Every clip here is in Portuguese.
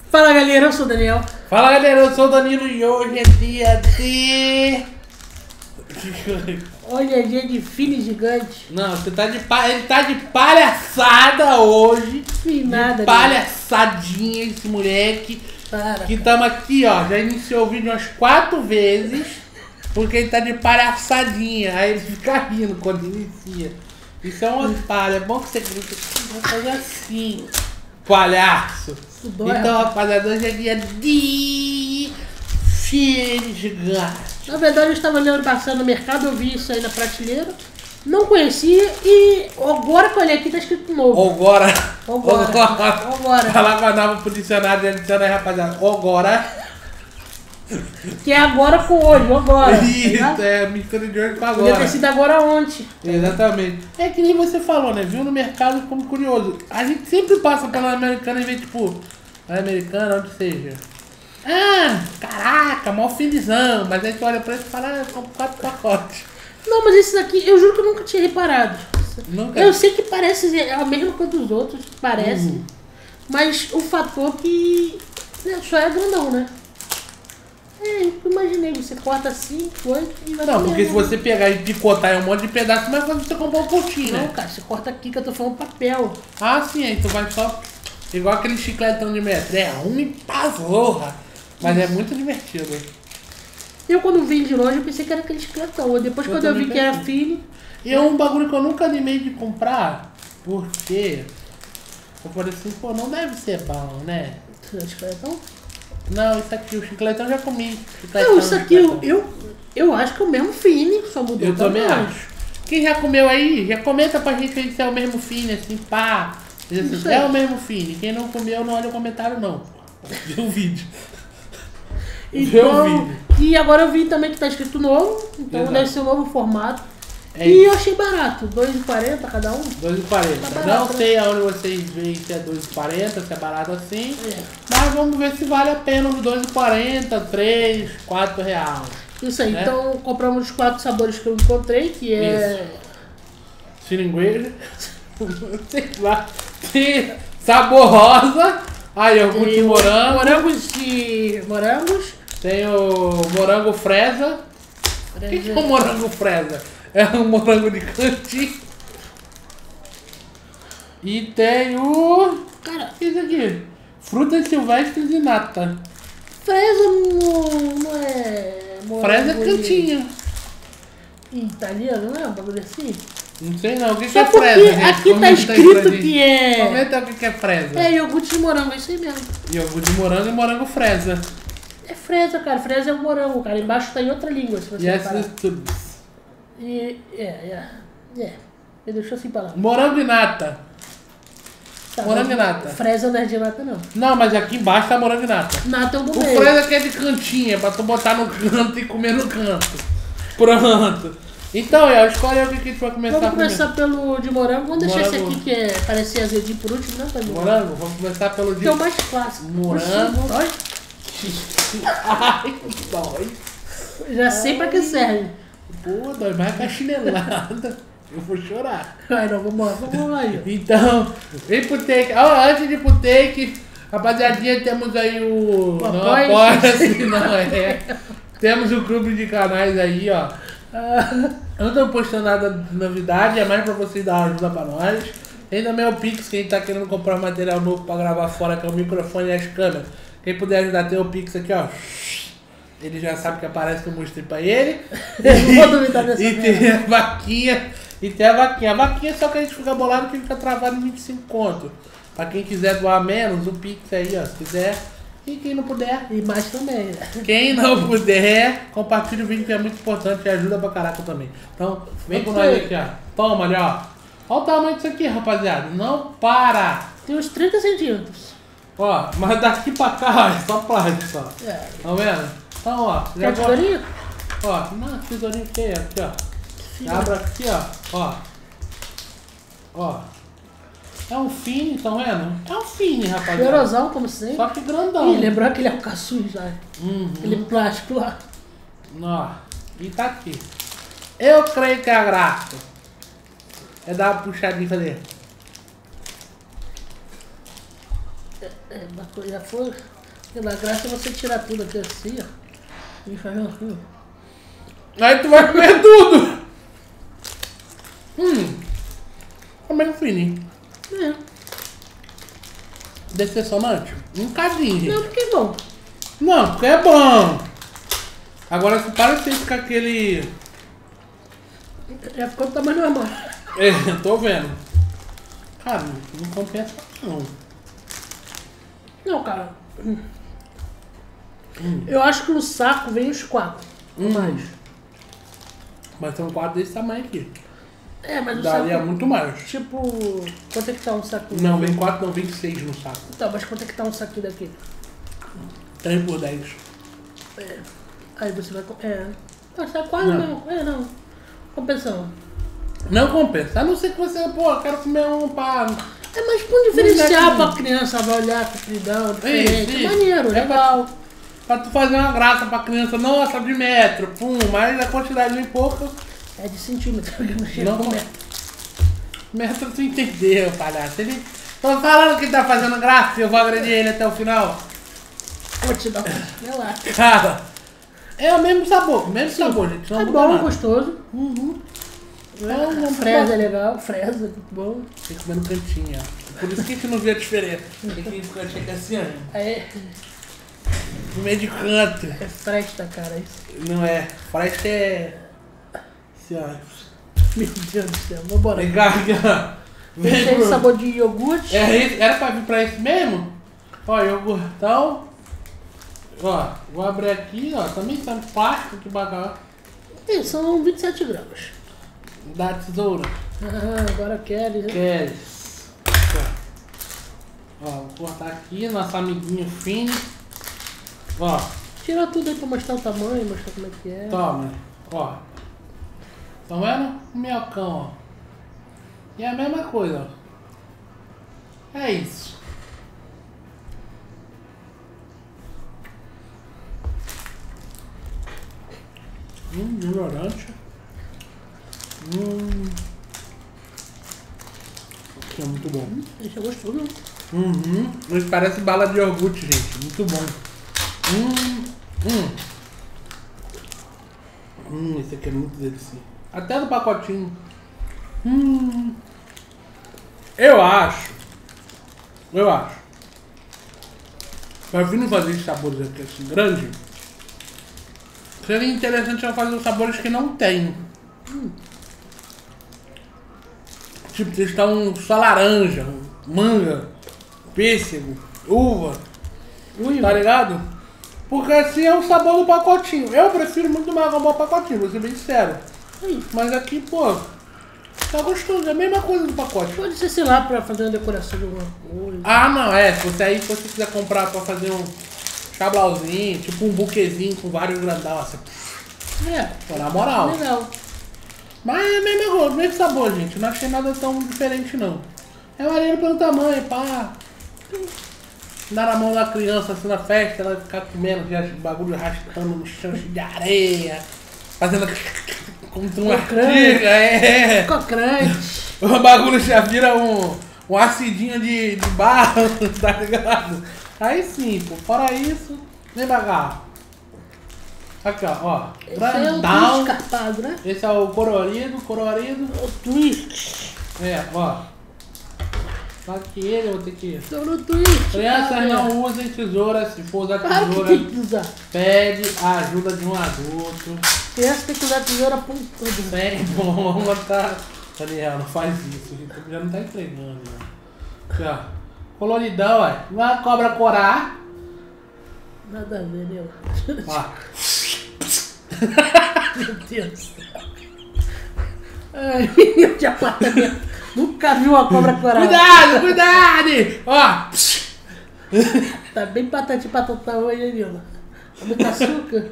Fala galera, eu sou o Daniel. Fala galera, eu sou o Danilo e hoje é dia de... Hoje é dia de Fini Gigante. Não, você tá ele tá de palhaçada hoje. Sim, nada. Palhaçadinha esse moleque. Para, que tamo aqui, ó, já iniciou o vídeo umas 4 vezes. Porque ele tá de palhaçadinha. Aí ele fica rindo quando inicia. Isso é um otário, é bom que você grita. Vai fazer assim, palhaço. Então, rapaziada, hoje é dia de Fini Gigante. Na verdade, eu estava olhando, passando no mercado, eu vi isso aí na prateleira. Não conhecia e agora que eu olhei aqui tá escrito novo. Agora. Agora. Falar com a nova pro dicionário de adicionar aí, rapaziada. Agora. Que é agora com hoje, agora. Isso, tá, é mistura de hoje com podia agora. ter sido agora ontem. Exatamente. É que nem você falou, né? Viu no mercado como curioso. A gente sempre passa pela Americana e vê, tipo, a Americana, onde seja. Ah, caraca, mó felizão. Mas aí você olha pra ele e fala, ah, são 4 pacotes. Não, mas esse daqui, eu juro que eu nunca tinha reparado. Nunca. Eu sei que parece é a mesma coisa dos outros, parece. Mas o fator que só é grandão, né? É, eu imaginei, você corta assim, coisa e vai Não, porque comendo. se você pegar e picotar em um monte de pedaço, mas você comprar um potinho, Não, né? cara, você corta aqui que eu tô falando papel. Ah, sim, aí tu vai só... Igual aquele chicletão de metro. É ruim pra zorra. Mas é muito divertido. Eu quando vi de longe, eu pensei que era aquele chicletão. Depois quando eu vi que era Fini... E é um bagulho que eu nunca animei de comprar, porque eu falei assim, pô, não deve ser bom, né? Chicletão? Não, isso aqui, o chicletão eu já comi. Chicletão, Não, isso aqui eu acho que é o mesmo Fini, só mudou eu o também tamanho. acho. Quem já comeu aí, já comenta pra gente aí se é o mesmo Fini, assim, pá. Diz assim, é o mesmo Fini. Quem não comeu, não olha o comentário, não. Vê o vídeo. Vê o Então, vídeo. e agora eu vi também que tá escrito novo, então Exato. deve ser um novo formato. É E isso. eu achei barato, R$2,40 cada um. 2,40. Tá barato, Não né? sei aonde vocês veem se é 2,40, se é barato assim. É. Mas vamos ver se vale a pena uns 2,40, 3, 4 reais. Isso aí, Né? então compramos os 4 sabores que eu encontrei, que é... Seringueira. Sei lá. Sabor rosa. Aí, iogurte de morango. Morangos. Tem o morango fresa. O que é o morango fresa? É um morango de cantinho. E tem o... Cara, O que é isso aqui? Frutas silvestres e nata. fresa não é... morango Fresa é cantinho. em italiano, não é? Um bagulho assim? Não sei não. O que Só é porque fresa, gente? aqui tá Comenta aí pra escrito gente. que é... Comenta o que é fresa. É iogurte de morango, é isso aí mesmo. Iogurte de morango e morango fresa. É fresa, cara. Fresa é um morango, cara. Embaixo tá em outra língua, se você Yes, reparar. tudo. E... Me deixou sem palavras. Morango e nata. Tá, Morango mas e nata. Fresa não é de nata, não. Não, mas aqui embaixo tá morango e nata. Nata é o do O meio. fresa que é de cantinho, é pra tu botar no canto e comer no canto. Pronto. Então, escolhe o que a gente vai começar Vamos a comer. começar pelo de morango. Vamos deixar esse Morango. aqui que é parecer azedinho por último, né, Fabinho? Morango? Vamos começar pelo de... Que é o mais clássico. Morango. Dói? Ai, dói. Já sei pra que serve. Pô, dói mais que a chinelada. Eu vou chorar. Ai, não, vamos lá, Gil. Então, vem pro take. Antes de ir pro take, rapaziadinha, temos aí o... O Não Apoia-se. apoia-se, não é. Temos o clube de canais aí, ó. Eu não tô postando nada de novidade, é mais pra vocês dar uma ajuda pra nós. Tem também o Pix, quem tá querendo comprar material novo pra gravar fora, que é o microfone e as câmeras. Quem puder ajudar, tem o Pix aqui, ó. Ele já sabe que aparece que eu mostrei pra ele. Não vou duvidar dessa E merda. tem a vaquinha. E tem a vaquinha. A vaquinha só que a gente fica bolado que fica travado em 25 conto. Pra quem quiser doar menos, o Pix aí, ó. Se quiser. E quem não puder. E mais também, né? Quem não puder, compartilha o vídeo que é muito importante e ajuda pra caraca também. Então, vem com nós aqui, ó. Toma ali, ó. Olha o tamanho disso aqui, rapaziada. Não para. Tem uns 30 centímetros. Ó, mas daqui pra cá, ó, é só plástico só. É. Tá vendo? Então, ó. Quer tesourinha? Ó, não, tesourinho feio, aqui, ó. Abre aqui, ó. Ó. É um Fini, tá vendo? É um Fini, rapaziada. Cheirosão, como sempre. Só que grandão. Ih, lembrou aquele alcaçuz já. Aquele plástico lá. Ó. E tá aqui. Eu creio que é a graça. É dar uma puxadinha e fazer. Já foi. E na graça é você tirar tudo aqui assim, ó. E fazer assim, ó. Aí tu vai comer tudo. Comendo fininho. É. Decepcionante? Um cadinho, gente. Não, porque é bom. Não, porque é bom. Agora se parecer com aquele... Já ficou do tamanho normal. É, tô vendo. Cara, não compensa não. Não, cara. Eu acho que no saco vem os 4. Mais. Mas são 4 desse tamanho aqui. É, mas o Daria saco... muito mais. Tipo... Quanto é que tá um saquinho? Não, vem 4 não, vem 6 no saco. Então, mas quanto é que tá um saquinho daqui? 3 por 10. É. Aí você vai... Não, tá quase não. Não. Compensação. Não compensa. A não ser que você, pô, quero comer um pá. É, mas pra um diferencial pra criança, vai olhar compridão, diferente. Isso. Maneiro, É legal. Pra tu fazer uma graça pra criança, nossa, de metro, pum, mas a quantidade bem pouca. É de centímetro, que não chega Não, com metro. Metro tu entendeu, palhaço. Ele... Tô falando que ele tá fazendo graça e eu vou agredir ele até o final. Vou te dar um relato. Cara, é o mesmo sabor, gente. Não É muda bom, nada. gostoso. Não, Fresa é legal, fresa, muito bom. Tem que comer no cantinho, ó. Por isso que a gente não vê a diferença. Tem que ir no cantinho aqui assim, ó. É No meio de canto. fresta, cara, isso. Não é. Parece que é. Assim, ó. Meu Deus do céu, vambora. Vem cá, aqui, ó. Vem Esse aí pro... sabor de iogurte. Era pra vir pra esse mesmo? Ó, iogurtão. Ó, vou abrir aqui, ó. Também tá no plástico, que bacana. São 27 gramas. Da tesoura. Agora queres, né? Queres. Ó, vou cortar aqui, nosso amiguinho fino. Ó, Tira tudo aí pra mostrar o tamanho, mostrar como é que é. toma. Ó. Tá vendo? O minhocão, ó. E é a mesma coisa, ó. É isso. Ignorante. É muito bom. Esse é gostoso. Mas parece bala de iogurte, gente. Muito bom. Esse aqui é muito delicioso. Até do pacotinho. Eu acho. Pra vir fazer esses sabores aqui assim grande, seria interessante eu fazer os sabores que não tem. Tipo, testar só laranja, manga, pêssego, uva. Tá ligado? Porque assim é o sabor do pacotinho. Eu prefiro muito mais comprar o pacotinho, vou ser bem sincero. Mas aqui, pô, tá gostoso, é a mesma coisa do pacote. Pode ser, sei lá, pra fazer uma decoração de alguma coisa. Ah, não, se você quiser comprar pra fazer um chablauzinho, tipo um buquezinho com vários grandão, assim. Pô, na moral. Legal. Mas é a mesma coisa, mesmo sabor, gente. Não achei nada tão diferente, não. É maneiro pelo tamanho, pá. Dar na mão da criança assim na festa, ela ficar comendo bagulho arrastando no chão cheio de areia, fazendo como tu mastiga, Cocrante. O bagulho já vira um acidinho de barro, tá ligado? Aí sim, pô, fora isso, vem bagar. Aqui, ó. Esse é o twist carpado, né? Esse é o colorido. O twist. É, ó. Só que ele eu vou ter que... Tô no twist. Crianças não usem tesoura, se for usar Claro que tesoura, tem que usar. pede a ajuda de um adulto. Criança tem que usar tesoura por tudo. Sem ponta. Daniel, não faz isso, gente. Já não tá entregando, né? Aqui, ó. Coloridão, ó. Uma cobra corar. Nada a ver, né? Ó. Meu Deus do céu. Ai, menino de apartamento. Nunca vi uma cobra coral. Cuidado! Ó. Tá bem patati patatá hoje, hein, Nila? Tá muito açúcar?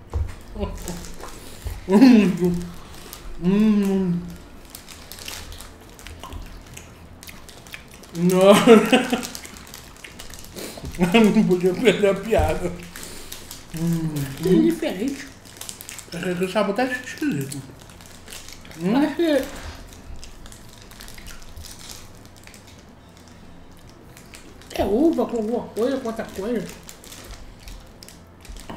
Não podia perder a piada. É diferente. O sabor tá esquisito. Acho que... É uva com alguma coisa, com outra coisa.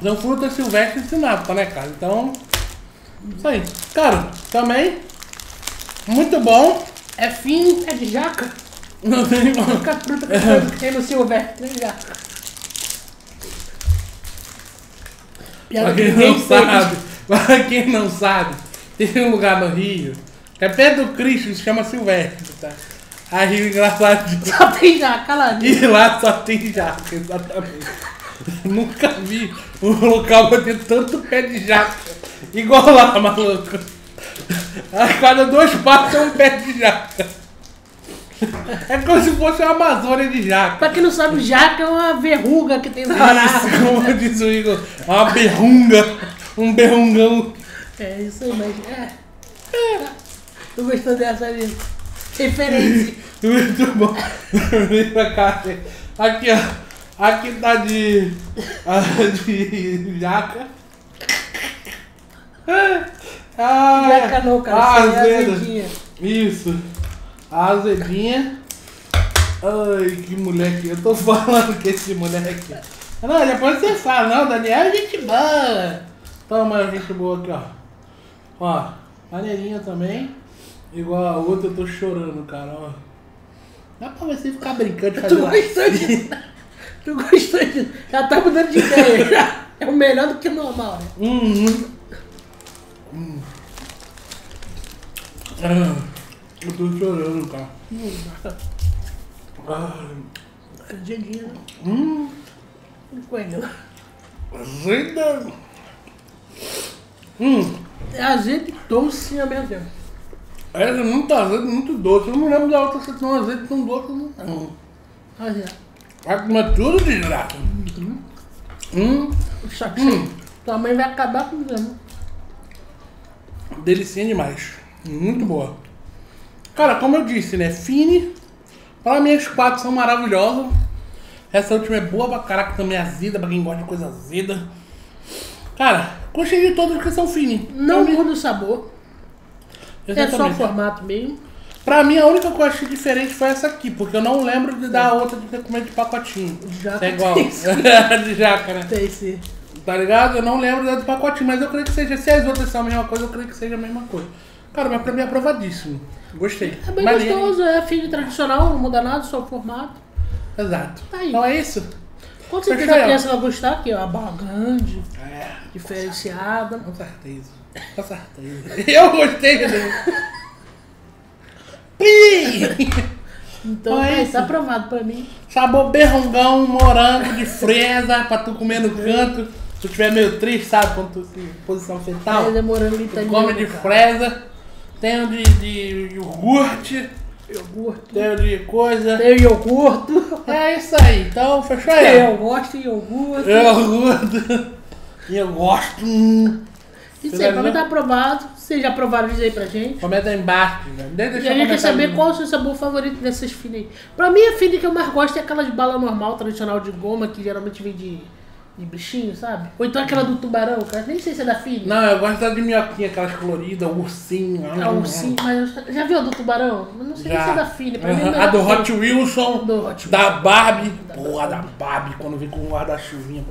São frutas silvestres e nata, né, cara? Então, isso aí. Cara, também, muito bom. É fino. É de jaca? Não tem A única fruta que tem no silvestre é jaca. Pra quem não sabe, pra quem não sabe, tem um lugar no Rio, que é perto do Cristo, se chama Silvestre, tá? Aí o engraçado disso. Só tem jaca lá, né? E lá só tem jaca, exatamente. Nunca vi um local pra ter tanto pé de jaca. Igual lá, maluco. A cada 2 passos é um pé de jaca. É como se fosse uma Amazônia de jaca. Pra quem não sabe, jaca é uma verruga que tem na Isso, árvore. como diz o Igor, uma berrunga. Um berrungão. É isso aí, mas Tu gostou dessa ali? Referência. Muito bom. Vem pra cá. Aqui, ó. Aqui tá de jaca. Jaca não, cara. Isso aí é azedinha. Isso. A azedinha. Ai, que moleque. Eu tô falando que esse moleque. Não, depois você fala. Não, Daniel é gente boa. Toma a gente boa aqui, ó. Ó, maneirinha também. Igual a outra, eu tô chorando, cara, ó. Dá pra você ficar brincando de fazer Tu gostou disso? Tu gostou disso? Já tá mudando de ideia. Já. É o melhor do que o normal, né? Eu tô chorando, cara. Azedinha, né? Coelho. Azeda. É azedo e doce ao mesmo tempo. Essa é muito azeda, muito doce. Eu não lembro da outra ser tão azeda e tão doce, não. Azedo. Vai comer tudo de graça. Só que tua mãe vai acabar com isso. Delicinha demais. Muito boa. Cara, como eu disse, né? Fine. Para mim, as 4 são maravilhosas. Essa última é boa pra caraca, também é azeda, pra quem gosta de coisa azeda. Cara, gostei de todas que são fine. Não muda o sabor. Exatamente. É só o formato mesmo. Pra mim, a única coisa que eu achei diferente foi essa aqui, porque eu não lembro de dar outra de ter comido de pacotinho. Jaca É igual. tem sim. De jaca, né? Tem sim. Tá ligado? Eu não lembro da do pacotinho, mas eu creio que seja. Se as outras são a mesma coisa, eu creio que seja a mesma coisa. Cara, mas pra mim é aprovadíssimo. Gostei. É bem Maneiro. gostoso, é fino tradicional, não muda nada, só o formato. Exato. Tá aí. Então é isso? Com certeza Fechou aí, a ó. criança vai gostar, aqui, ó, a barra grande, É, diferenciada. com certeza. Com certeza. Eu gostei dele. Então, Então é tá, isso. tá aprovado pra mim. Sabor berrongão, morango de fresa, pra tu comer no canto. Se tu tiver meio triste, sabe? Quando tu em posição fetal. Tá demorando Tu italiano. come de cara. fresa. Tem o de iogurte. Iogurte. Tem o de coisa. Tem o iogurte. É isso aí. Então, fechou aí. ó. Eu gosto de iogurte. Iogurte. E eu gosto. Isso aí, pra mim tá aprovado. Vocês já aprovaram isso aí pra gente. Comenta aí embaixo. Deixa E a eu gente quer comentar saber aí. qual é o seu sabor favorito dessas finas aí. Pra mim, a fina que eu mais gosto é aquelas balas normal, tradicional de goma, que geralmente vem de bichinho, sabe? Ou então aquela do tubarão, cara. Nem sei se é da fina. Não, eu gosto da de minhoquinha, aquelas coloridas, ursinho. É o ursinho, mas já viu a do tubarão? Eu não sei nem se é da fina. Pra mim, é A melhor do que Hot Wilson, Do Hot da Wilson. Barbie. Porra, da Barbie, quando vem com o guarda-chuvinha.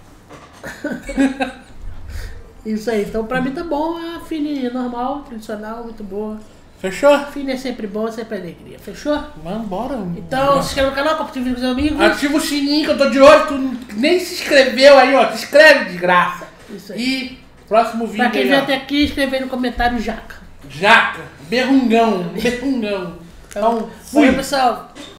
Isso aí, então pra mim tá bom, é a fina normal, tradicional, muito boa. Fechou? Fina é sempre bom, sempre alegria, fechou? Vambora. Então se inscreva no canal, compartilhe com os amigos. Ativa o sininho que eu tô de olho, tu nem se inscreveu aí, ó. Se inscreve de graça. Isso aí. E próximo vídeo Pra quem aí, veio ó. até aqui, escreve aí no comentário Jaca. Jaca, berrungão, berrungão. Então, Fui, fui. pessoal.